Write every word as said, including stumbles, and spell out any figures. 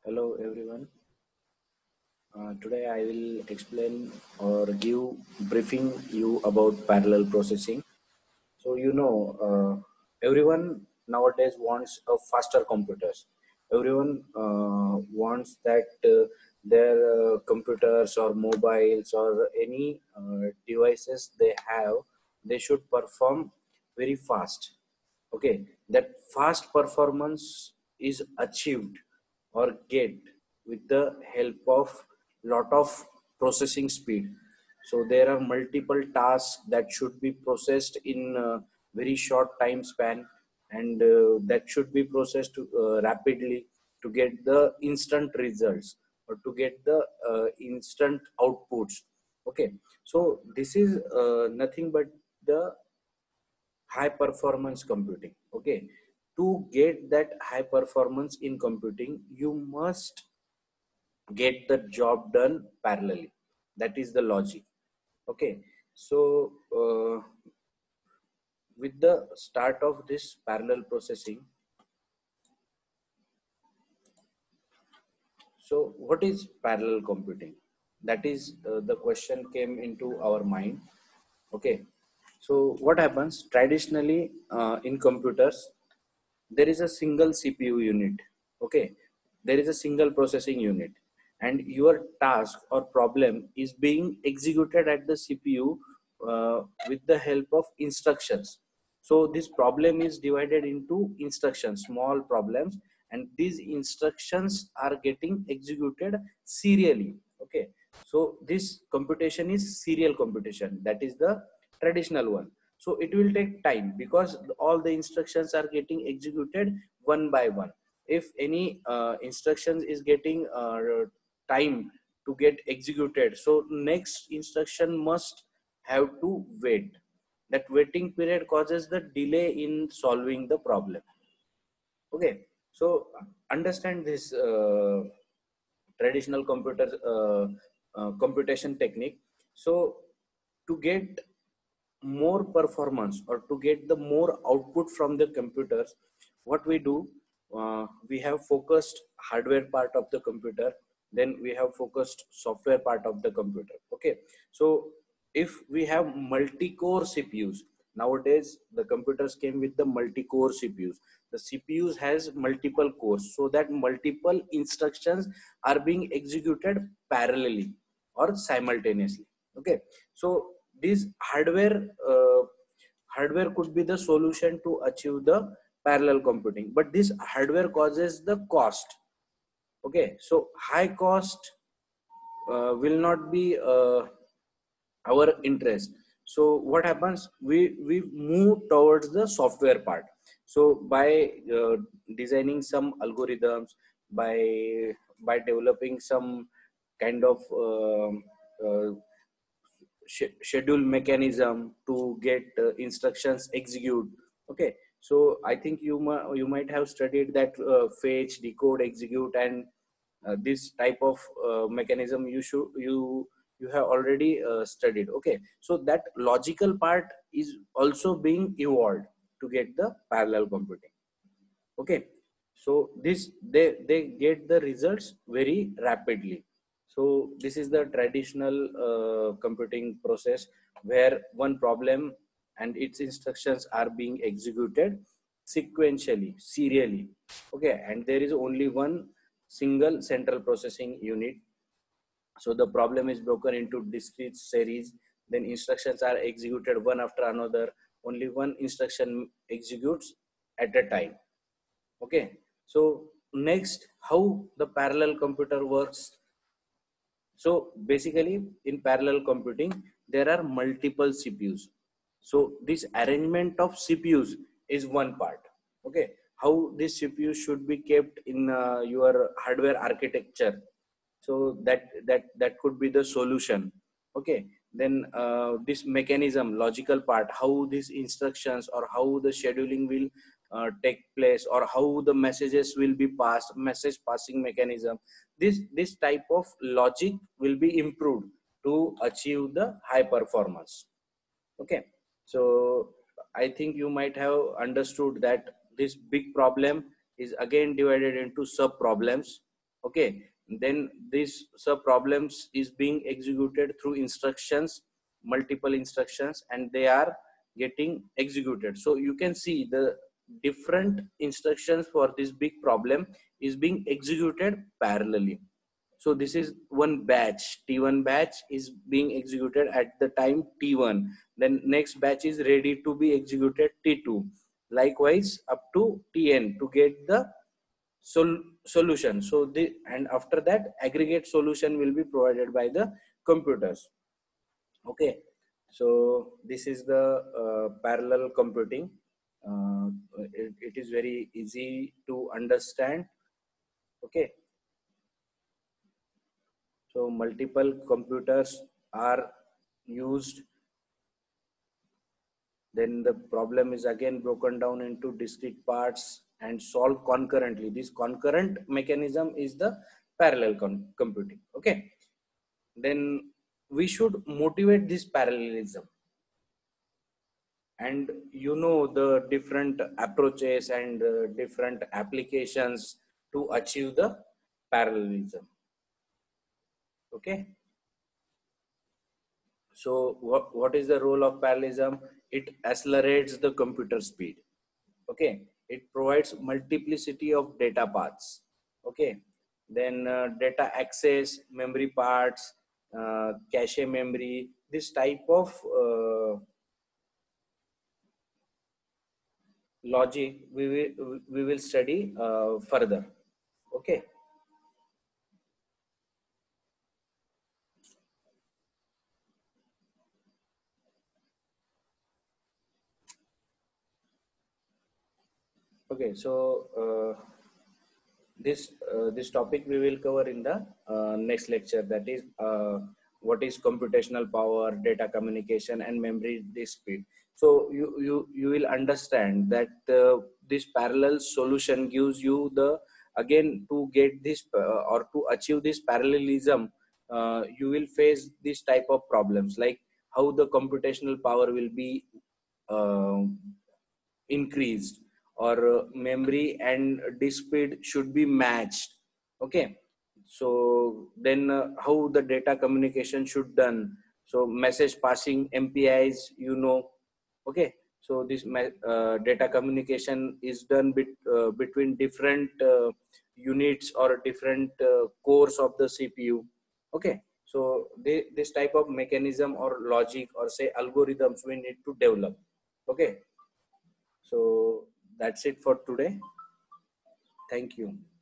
Hello everyone. Uh, today I will explain or give briefing you about parallel processing. So you know, uh, everyone nowadays wants a faster computers. Everyone uh, wants that uh, their uh, computers or mobiles or any uh, devices they have, they should perform very fast. Okay, that fast performance is achieved or get with the help of lot of processing speed. So there are multiple tasks that should be processed in a very short time span, and uh, that should be processed uh, rapidly to get the instant results or to get the uh, instant outputs. Okay, so this is uh, nothing but the high performance computing. Okay, to get that high performance in computing, you must get the job done parallelly. That is the logic. Okay, so uh, with the start of this parallel processing, so what is parallel computing? That is uh, the question came into our mind. Okay, so what happens traditionally uh, in computers, there is a single C P U unit. Okay, there is a single processing unit, and your task or problem is being executed at the C P U uh, with the help of instructions. So this problem is divided into instructions, small problems, and these instructions are getting executed serially. Okay, so this computation is serial computation. That is the traditional one. So it will take time because all the instructions are getting executed one by one. If any uh, instructions is getting uh, time to get executed, so next instruction must have to wait. That waiting period causes the delay in solving the problem. Okay, so understand this uh, traditional computer uh, uh, computation technique. So to get more performance or to get the more output from the computers, what we do, uh, we have focused hardware part of the computer, then we have focused software part of the computer. Okay, so if we have multi-core CPUs, nowadays the computers came with the multi-core CPUs. The CPUs has multiple cores, so that multiple instructions are being executed parallelly or simultaneously. Okay, so this hardware uh, hardware could be the solution to achieve the parallel computing, but this hardware causes the cost. Okay, so high cost uh, will not be uh, our interest. So what happens, we we move towards the software part. So by uh, designing some algorithms, by by developing some kind of um uh, sch- schedule mechanism to get uh, instructions execute. Okay, so I think you mu- you might have studied that uh, fetch, decode, execute, and uh, this type of uh, mechanism you should you you have already uh, studied. Okay, so that logical part is also being evolved to get the parallel computing. Okay, so this they they get the results very rapidly. So this is the traditional uh, computing process, where one problem and its instructions are being executed sequentially, serially. Okay, and there is only one single central processing unit. So the problem is broken into discrete series, then instructions are executed one after another. Only one instruction executes at a time. Okay, so next, how the parallel computer works. So basically in parallel computing, there are multiple CPUs. So this arrangement of CPUs is one part. Okay, how this CPU should be kept in uh, your hardware architecture, so that that that could be the solution. Okay, then uh, this mechanism, logical part, how these instructions or how the scheduling will uh, take place, or how the messages will be passed, message passing mechanism, this this type of logic will be improved to achieve the high performance. Okay, so I think you might have understood that this big problem is again divided into sub problems. Okay, then this sub problems is being executed through instructions, multiple instructions, and they are getting executed. So you can see the different instructions for this big problem is being executed parallelly. So this is one batch, T one batch is being executed at the time T one, then next batch is ready to be executed T two, likewise up to T N to get the sol solution. So the, and after that aggregate solution will be provided by the computers. Okay, so this is the uh, parallel computing. uh, it, it is very easy to understand. Okay, so multiple computers are used, then the problem is again broken down into discrete parts and solved concurrently. This concurrent mechanism is the parallel computing. Okay, then we should motivate this parallelism, and you know the different approaches and uh, different applications to achieve the parallelism. Okay, so what, what is the role of parallelism? It accelerates the computer speed. Okay, it provides multiplicity of data paths. Okay, then uh, data access, memory parts, uh, cache memory, this type of uh, logic we will we will study uh, further. Okay, okay, so uh, this uh, this topic we will cover in the uh, next lecture, that is uh, what is computational power, data communication, and memory disk speed. So you you you will understand that uh, this parallel solution gives you the, again, to get this uh, or to achieve this parallelism, uh, you will face this type of problems, like how the computational power will be uh, increased, or uh, memory and disk speed should be matched. Okay, so then uh, how the data communication should done, so message passing, M P Is, you know. Okay, so this uh, data communication is done bit, uh, between different uh, units or different uh, cores of the C P U. Okay, so they, this type of mechanism or logic or say algorithms we need to develop. Okay, so that's it for today. Thank you.